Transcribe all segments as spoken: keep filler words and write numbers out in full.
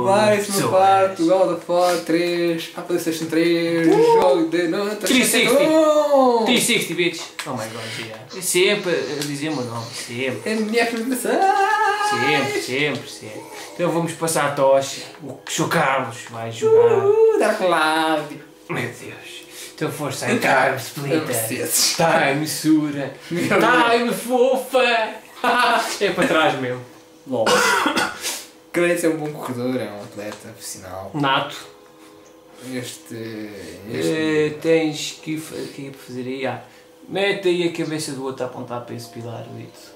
Mais uma parte do God of War três, a PlayStation três, uh! jogo de noite. trezentos e sessenta! trezentos e sessenta bits! Oh my god, yeah. É sempre a dizer o meu nome, sempre. É a minha apresentação! Sempre, sempre, sempre. Então vamos passar a tocha. O Sr. Carlos vai jogar. Uh, Dark Cloud! Meu Deus. Então força aí, Time Splitter. Time Sura. Time fofa. É para trás mesmo. LOL. Kratos é um bom corredor, é um atleta profissional. Nato. Este. este... Uh, tens que, que fazer aí. Ah, mete aí a cabeça do outro a apontar para esse pilar, Lito.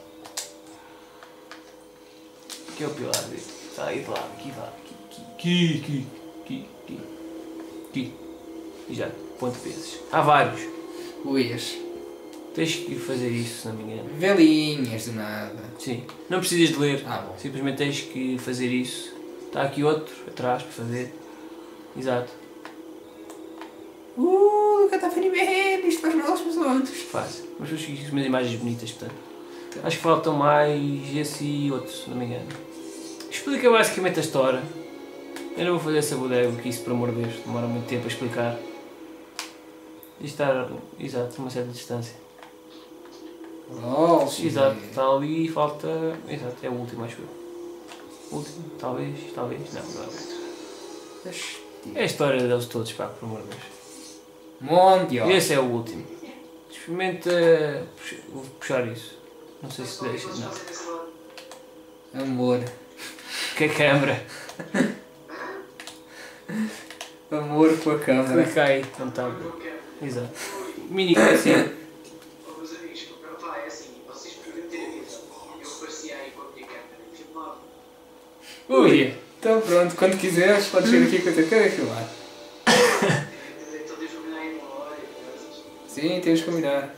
Que é o pilar, Lito? Está aí de lado, aqui de lado. Aqui, aqui, aqui, aqui, aqui. E já, ponto vezes. Há vários. Uias. Tens que fazer isso, se não me engano. Velinhas do nada. Sim. Não precisas de ler. Ah, bom. Simplesmente tens que fazer isso. Está aqui outro atrás para fazer. Exato. Uh, o Catafani bem, isto faz mal aos meus olhos. Faz. Mas vou seguir umas imagens bonitas, portanto. Então. Acho que faltam mais esse e outro, se não me engano. Explica basicamente a história. Eu não vou fazer essa bodega, porque isso, por amor de Deus, demora muito tempo a explicar. E está, exato, a uma certa distância. Oh, exato, está ali e falta. Exato, é o último, acho eu. Último, talvez, talvez, não, não é. É a história deles todos, pá, por amor de Deus. Monte, ó. Esse é o último. Experimenta. Vou puxar isso. Não sei se deixa, não. Amor. Que a câmera. Amor com a câmera. Clica aí, não está. Exato. Mini assim. Ui! Então pronto, quando quiseres, podes vir aqui que eu te quero filmar. Sim, temos que combinar.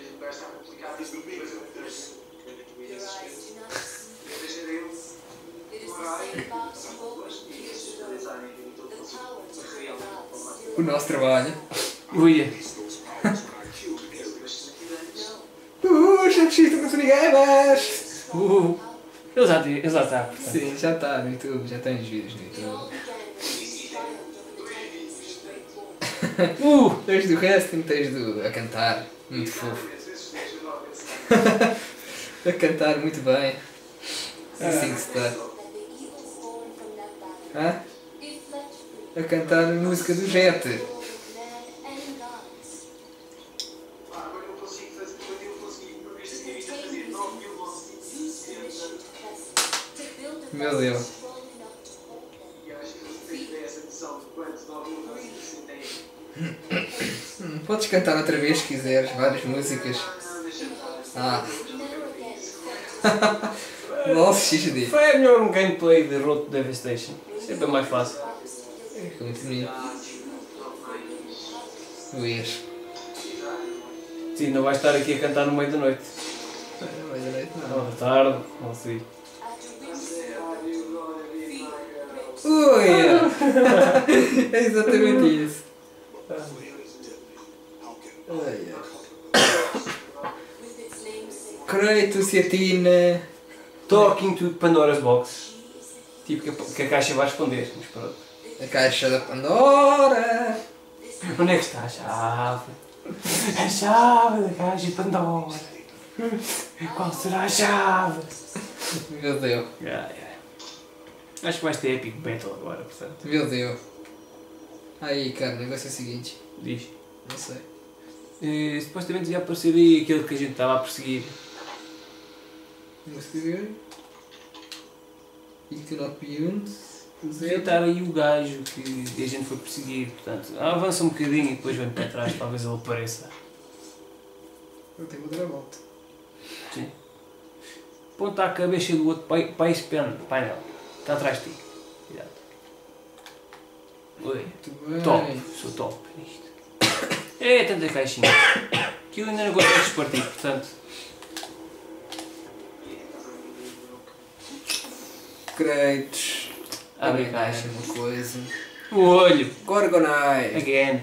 O nosso trabalho. Ui! Uh, chefecito com Sonigamas! Uh! Ele já, ele já está, portanto. Sim, já está no YouTube, já tem os vídeos no YouTube. uh! Tens do resto, tens do a cantar, muito fofo. A cantar muito bem. Assim que se está. Hã? A cantar a música do Jet. Meu Deus. Podes cantar outra vez se quiseres, várias músicas. Ah. Nossa, X D. Foi melhor um gameplay de Road to Devastation. Sempre é mais fácil. É muito bonito. Luís. Sim, não vais estar aqui a cantar no meio da noite. No meio da noite não. Ou da tarde, não sei. Ui! É exatamente isso. Ai, ai. Kratos e Athena. Talking to Pandora's Box. Tipo que a, que a caixa vai responder, mas pronto. A caixa da Pandora. Onde é que está a chave? A chave da caixa de Pandora. Qual será a chave? Meu Deus. Yeah, yeah. Acho que vais ter Epic Battle agora, portanto. Meu Deus. Aí, cara, o negócio é o seguinte. Diz. Não sei. E, supostamente ia aparecer aí aquele que a gente estava a perseguir. Vamos ver. It cannot be used. Devia estar aí o gajo que a gente foi perseguir, portanto. Avança um bocadinho e depois vem para trás, talvez ele apareça. Eu tenho que dar a volta. Sim. Ponta a cabeça do outro país painel. Está atrás de ti. Cuidado. Oi. Top. Sou top nisto. É tanta caixinha. Aquilo ainda não consegues partir, portanto. Kratos. Abre a caixa. Uma coisa. O olho. Gorgonite. Again.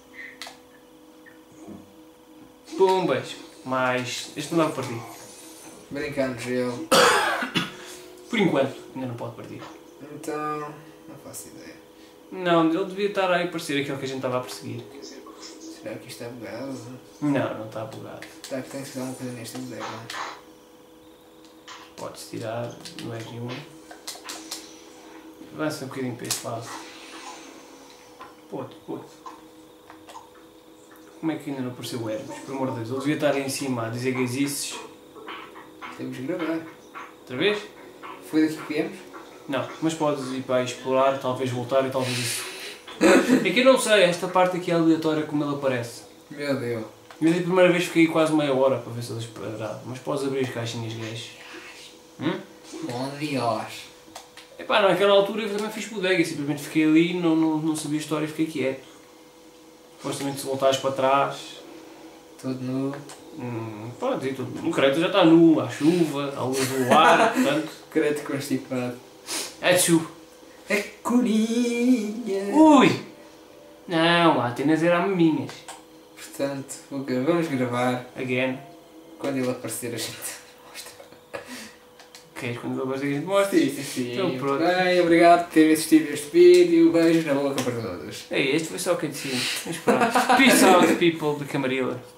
Pumbas. Mais. Este não vai partir. Brincar no gelo. Por enquanto, ainda não pode partir. Então, não faço ideia. Não, ele devia estar aí a parecer aquele que a gente estava a perseguir. Será que isto é bugado? Não, não está bugado. Será que tem que se dar uma coisa neste boneco? Podes tirar, não é nenhuma. Avança um bocadinho para este lado. Pode, pode. Como é que ainda não apareceu o Hermes? Por amor de Deus, ele devia estar aí em cima a dizer que existes. Temos de gravar. Outra vez? Foi daqui que viemos? Não, mas podes ir para aí explorar, talvez voltar e talvez isso. É que eu não sei, esta parte aqui é aleatória como ele aparece. Meu Deus. Eu da primeira vez fiquei quase meia hora para ver se ele esperava, mas podes abrir as caixinhas gays. Hum? Bom Dios. Epá, naquela altura eu também fiz bodega, simplesmente fiquei ali, não, não, não sabia a história e fiquei quieto. Supostamente se voltares para trás. Tudo nu. Hum, pronto, e tudo. O Creta já está nu, há chuva, há luz do ar, portanto. Credo constipado. É chuva. É corinha. Ui! Não, há apenas era maminhas. Portanto, vou gra- vamos gravar. Again. Quando ele aparecer a gente mostra. Queres quando ele aparecer a gente mostra? Sim, sim, sim. Então pronto. Bem, obrigado por terem assistido este vídeo. Beijos na boca para todos. É, este foi só o que eu disse. Vamos esperar. Peace out, people de Camarilha.